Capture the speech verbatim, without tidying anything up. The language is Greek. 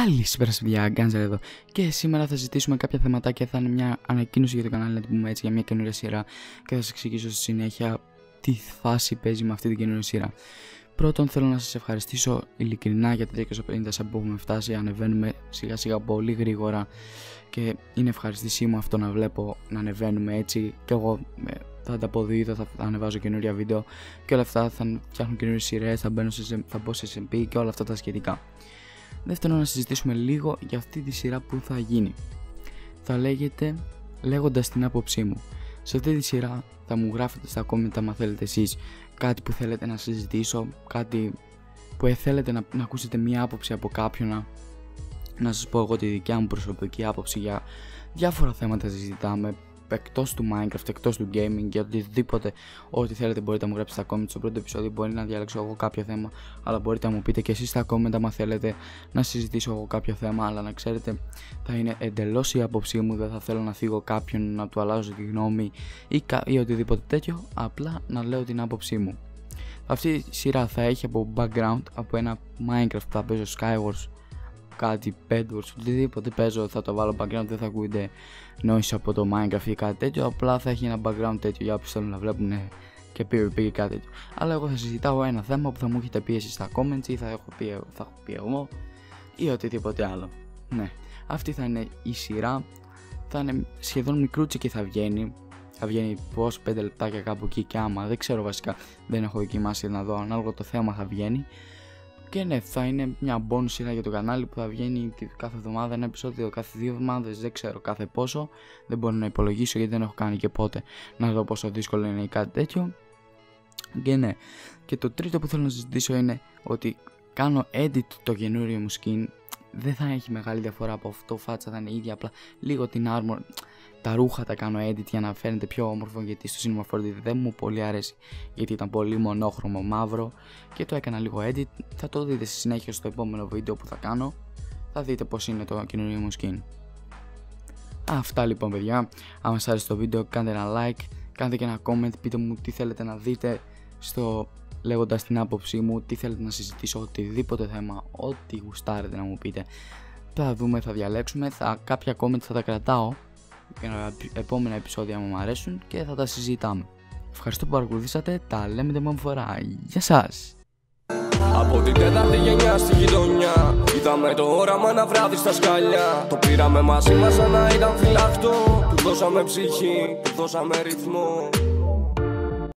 Καλησπέρα σας παιδιά, Γκάντζερ εδώ. Και σήμερα θα συζητήσουμε κάποια θεματάκια. Θα είναι μια ανακοίνωση για το κανάλι, να την πούμε έτσι, για μια καινούργια σειρά. Και θα σας εξηγήσω στη συνέχεια τι φάση παίζει με αυτή την καινούργια σειρά. Πρώτον, θέλω να σας ευχαριστήσω ειλικρινά για τα διακόσια πενήντα sub που έχουμε φτάσει. Ανεβαίνουμε σιγά σιγά πολύ γρήγορα και είναι ευχαριστησή μου αυτό να βλέπω να ανεβαίνουμε έτσι. Και εγώ θα ανταποδίδω, θα ανεβάζω καινούργια βίντεο και όλα αυτά. Θα φτιάχνω καινούργιες σειρές, θα, θα μπω σε ες εμ πι και όλα αυτά τα σχετικά. Δεύτερον, να συζητήσουμε λίγο για αυτή τη σειρά που θα γίνει. Θα λέγεται λέγοντας την άποψή μου. Σε αυτή τη σειρά θα μου γράφετε στα comments αν θέλετε εσείς κάτι που θέλετε να συζητήσω, κάτι που θέλετε να, να ακούσετε μία άποψη από κάποιον, να, να σας πω εγώ τη δικιά μου προσωπική άποψη για διάφορα θέματα συζητάμε, εκτός του Minecraft, εκτός του gaming, για οτιδήποτε, ό,τι θέλετε μπορείτε να μου γράψετε στα comments. Στο πρώτο επεισόδιο μπορεί να διαλέξω εγώ κάποιο θέμα, αλλά μπορείτε να μου πείτε και εσείς στα comment άμα θέλετε να συζητήσω εγώ κάποιο θέμα. Αλλά να ξέρετε, θα είναι εντελώς η άποψή μου, δεν θα θέλω να θίγω κάποιον, να του αλλάζω τη γνώμη ή, ή οτιδήποτε τέτοιο, απλά να λέω την άποψή μου. Αυτή η σειρά θα έχει από background, από ένα Minecraft που θα παίζω Skywars, κάτι Bedwars, οτιδήποτε παίζω θα το βάλω background, δεν θα ακούγεται noise από το Minecraft ή κάτι τέτοιο, απλά θα έχει ένα background τέτοιο για όποιους θέλουν να βλέπουν και πι βι πι ή κάτι τέτοιο. Αλλά εγώ θα συζητάω ένα θέμα που θα μου έχετε πει εσείς στα comments ή θα έχω πει, θα έχω πει εγώ ή οτιδήποτε άλλο. Ναι, αυτή θα είναι η σειρά, θα είναι σχεδόν μικρούτσι και θα βγαίνει. Θα βγαίνει πως πέντε λεπτάκια κάπου εκεί και άμα δεν ξέρω, βασικά δεν έχω δοκιμάσει να δω, ανάλογα το θέμα θα βγαίνει. Και ναι, θα είναι μια bonus σειρά για το κανάλι που θα βγαίνει κάθε εβδομάδα ένα επεισόδιο, κάθε δύο εβδομάδες, δεν ξέρω κάθε πόσο. Δεν μπορώ να υπολογίσω γιατί δεν έχω κάνει και πότε να δω πόσο δύσκολο είναι ή κάτι τέτοιο. Και ναι, και το τρίτο που θέλω να συζητήσω είναι ότι κάνω edit το καινούριο μου skin. Δεν θα έχει μεγάλη διαφορά από αυτό, φάτσα θα είναι ίδια, απλά λίγο την armor. Τα ρούχα τα κάνω edit για να φαίνεται πιο όμορφο, γιατί στο Cinema φορ ντι δεν μου πολύ αρέσει, γιατί ήταν πολύ μονόχρωμο μαύρο και το έκανα λίγο edit. Θα το δείτε στη συνέχεια στο επόμενο βίντεο που θα κάνω, θα δείτε πως είναι το καινούριο μου skin. Αυτά λοιπόν παιδιά, άμα σας άρεσε το βίντεο κάντε ένα like, κάντε και ένα comment, πείτε μου τι θέλετε να δείτε στο λέγοντας την άποψή μου, τι θέλετε να συζητήσω, οτιδήποτε θέμα, ό,τι γουστάρετε να μου πείτε. Θα δούμε, θα διαλέξουμε, θα, κάποια comment θα τα κρατάω για επόμενα επεισόδια μου αρέσουν και θα τα συζητάμε. Ευχαριστώ που παρακολουθήσατε, τα λέμε την επόμενη φορά. Γεια σας! Από την τέταρτη γενιά στη γειτονιά είδαμε το όραμα ένα βράδυ στα σκαλιά. Το πήραμε μαζί μας σαν να ήταν φυλαχτό. Του δώσαμε ψυχή, του δώσαμε ρυθμό.